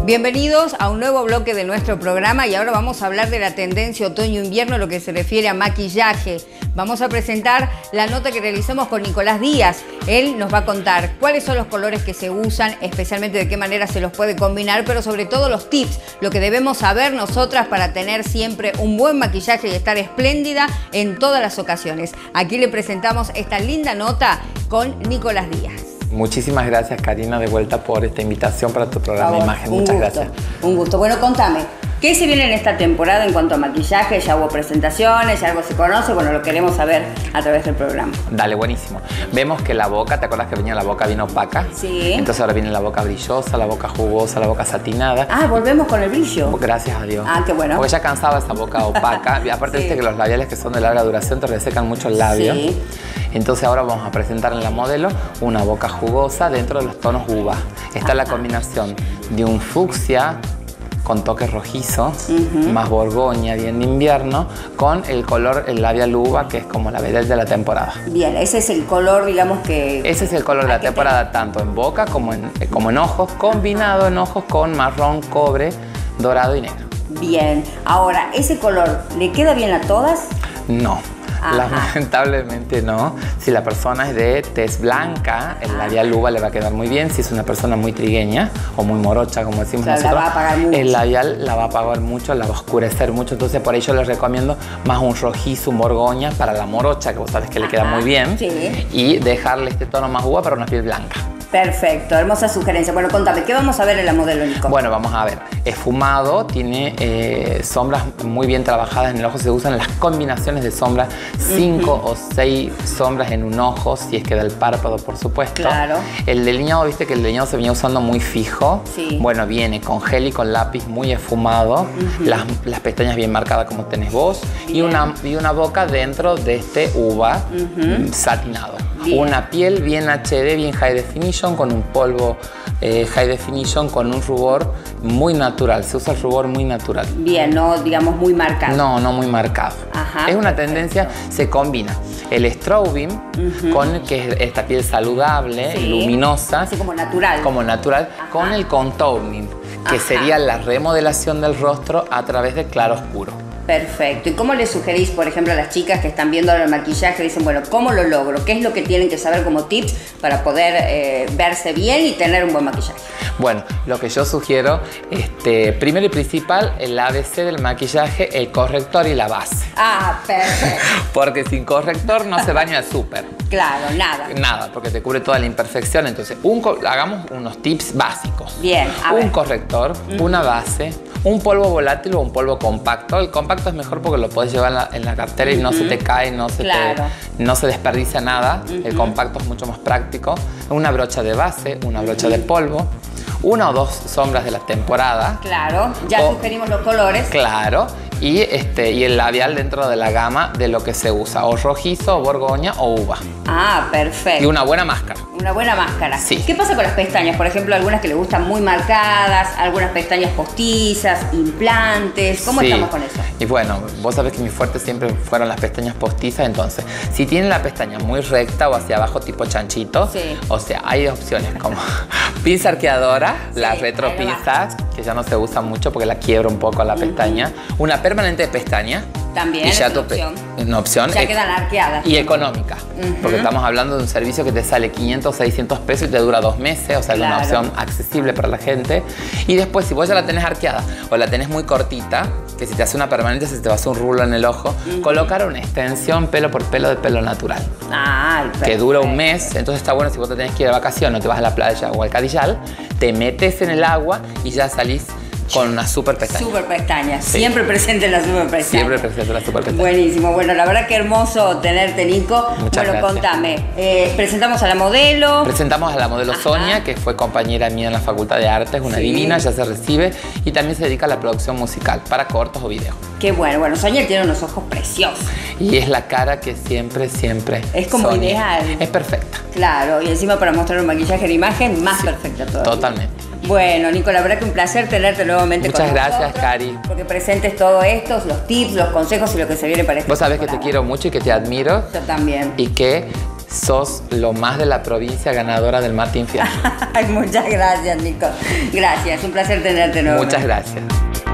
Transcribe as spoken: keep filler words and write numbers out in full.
Bienvenidos a un nuevo bloque de nuestro programa y ahora vamos a hablar de la tendencia otoño-invierno, lo que se refiere a maquillaje. Vamos a presentar la nota que realizamos con Nicolás Díaz. Él nos va a contar cuáles son los colores que se usan, especialmente de qué manera se los puede combinar, pero sobre todo los tips, lo que debemos saber nosotras para tener siempre un buen maquillaje y estar espléndida en todas las ocasiones. Aquí le presentamos esta linda nota con Nicolás Díaz. Muchísimas gracias, Karina, de vuelta por esta invitación para tu programa Favor, Imagen. un Muchas gusto, gracias. Un gusto. Bueno, contame, ¿qué se viene en esta temporada en cuanto a maquillaje? Ya hubo presentaciones, ya algo se conoce, bueno, lo queremos saber a través del programa. Dale, buenísimo. Vemos que la boca, ¿te acuerdas que venía la boca bien opaca? Sí. Entonces ahora viene la boca brillosa, la boca jugosa, la boca satinada. Ah, volvemos con el brillo. Gracias a Dios. Ah, qué bueno. Porque ya cansaba esa boca opaca. Y aparte, Sí. viste que los labiales que son de larga duración te resecan mucho el labio. Sí. Entonces ahora vamos a presentar en la modelo una boca jugosa dentro de los tonos uva. Está Ajá. la combinación de un fucsia con toque rojizo, uh-huh. más borgoña, bien de invierno, con el color, el labial uva, que es como la vedette de la temporada. Bien, ese es el color, digamos que... Ese es el color de la temporada, tanto en boca como en, como en ojos, combinado en ojos con marrón, cobre, dorado y negro. Bien, ahora, ¿ese color le queda bien a todas? No. Ajá. Lamentablemente no. Si la persona es de tez blanca, el labial uva le va a quedar muy bien. Si es una persona muy trigueña o muy morocha, como decimos o sea, nosotros, la va a apagar mucho. El labial la va a apagar mucho, la va a oscurecer mucho. Entonces por ahí yo les recomiendo más un rojizo, un borgoña para la morocha, que vos sabes que le queda Ajá, muy bien. sí. Y dejarle este tono más uva para una piel blanca. Perfecto, hermosa sugerencia. Bueno, contame, ¿qué vamos a ver en la modelo, Nico? Bueno, vamos a ver. Esfumado, tiene eh, sombras muy bien trabajadas en el ojo. Se usan las combinaciones de sombras, cinco uh-huh. o seis sombras en un ojo, si es que del párpado, por supuesto. Claro. El delineado, viste que el delineado se venía usando muy fijo. Sí. Bueno, viene con gel y con lápiz muy esfumado, uh-huh. las, las pestañas bien marcadas como tenés vos, y una, y una boca dentro de este uva uh-huh. satinado. Bien. Una piel bien H D, bien high definition, con un polvo eh, high definition, con un rubor muy natural. Se usa el rubor muy natural. Bien, no digamos muy marcado. No, no muy marcado. Ajá, es una perfecto. tendencia, se combina el strobing uh-huh. con que es esta piel saludable, sí. luminosa. Así como natural. Como natural, ajá. con el contouring, que ajá. sería la remodelación del rostro a través de claro oscuro. Perfecto. ¿Y cómo le sugerís, por ejemplo, a las chicas que están viendo el maquillaje? Dicen, bueno, ¿cómo lo logro? ¿Qué es lo que tienen que saber como tips para poder eh, verse bien y tener un buen maquillaje? Bueno, lo que yo sugiero, este, primero y principal, el A B C del maquillaje, el corrector y la base. Ah, perfecto. Porque sin corrector no se baña el súper. Claro, nada. Nada, porque te cubre toda la imperfección. Entonces, un, hagamos unos tips básicos. Bien, a Un ver. corrector, uh-huh. una base, un polvo volátil o un polvo compacto. El compacto es mejor porque lo puedes llevar en la, en la cartera y uh-huh. no se te cae, no se, claro. te, no se desperdicia nada. Uh-huh. El compacto es mucho más práctico. Una brocha de base, una brocha uh-huh. de polvo, una o dos sombras de la temporada. Claro, ya o, sugerimos los colores. Claro. Y, este, y el labial dentro de la gama de lo que se usa, o rojizo, o borgoña, o uva. Ah, perfecto. Y una buena máscara. Una buena máscara. Sí. ¿Qué pasa con las pestañas? Por ejemplo, algunas que le gustan muy marcadas, algunas pestañas postizas, implantes. ¿Cómo sí. estamos con eso? Y bueno, vos sabés que mis fuertes siempre fueron las pestañas postizas, entonces, si tienen la pestaña muy recta o hacia abajo tipo chanchito, sí. o sea, hay opciones como pinza arqueadora, sí, la retropinza, que ya no se usa mucho porque la quiebra un poco la uh-huh. pestaña, una permanente de pestaña. También y ya es una opción. Una opción. Ya quedan arqueadas. Y económica. Uh-huh. Porque estamos hablando de un servicio que te sale quinientos, seiscientos pesos y te dura dos meses. O sea, claro. es una opción accesible para la gente. Y después, si vos ya la tenés arqueada o la tenés muy cortita, que si te hace una permanente se te va a hacer un rulo en el ojo, uh-huh. colocar una extensión pelo por pelo de pelo natural. Ay, perfecto. Que dura un mes. Entonces está bueno si vos te tenés que ir de vacaciones o te vas a la playa o al Cadillal, te metes en el agua y ya salís con una super pestaña. Super pestaña. Sí. Siempre presente la super pestaña. Siempre presente la super pestaña. Buenísimo. Bueno, la verdad que hermoso tenerte, Nico. Muchas bueno, gracias. Contame. Eh, presentamos a la modelo. Presentamos a la modelo Ajá. Sonia, que fue compañera mía en la Facultad de Artes, una sí. divina, ya se recibe y también se dedica a la producción musical para cortos o videos. Qué bueno. Bueno, Sonia tiene unos ojos preciosos. Y es la cara que siempre, siempre es como Sonia. Ideal. Es perfecta. Claro, y encima para mostrar un maquillaje en imagen, más sí. perfecta todavía. Totalmente. Bueno, Nico, la verdad que un placer tenerte nuevamente Muchas con nosotros. Muchas gracias, Cari. Porque presentes todo esto, los tips, los consejos y lo que se viene para este Vos sabés que te quiero mucho y que te admiro. Yo también. Y que sos lo más de la provincia, ganadora del Martín Fierro. Muchas gracias, Nico. Gracias, un placer tenerte nuevamente. Muchas gracias.